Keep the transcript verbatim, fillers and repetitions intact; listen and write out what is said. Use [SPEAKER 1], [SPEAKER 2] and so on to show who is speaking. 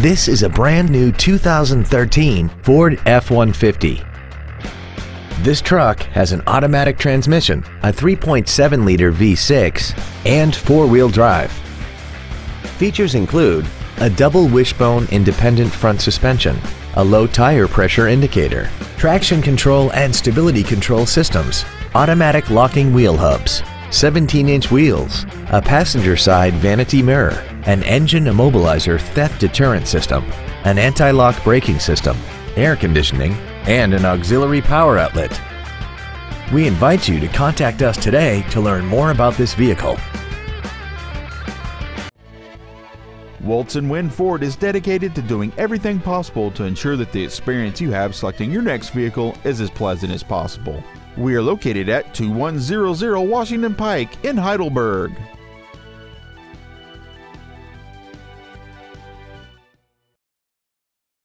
[SPEAKER 1] This is a brand new two thousand thirteen Ford F one fifty. This truck has an automatic transmission, a three point seven liter V six, and four-wheel drive. Features include a double wishbone independent front suspension, a low tire pressure indicator, traction control and stability control systems, automatic locking wheel hubs, seventeen inch wheels, a passenger side vanity mirror, an engine immobilizer theft deterrent system, an anti-lock braking system, air conditioning, and an auxiliary power outlet. We invite you to contact us today to learn more about this vehicle.
[SPEAKER 2] Woltz and Wind Ford is dedicated to doing everything possible to ensure that the experience you have selecting your next vehicle is as pleasant as possible. We are located at two one zero zero Washington Pike in Heidelberg.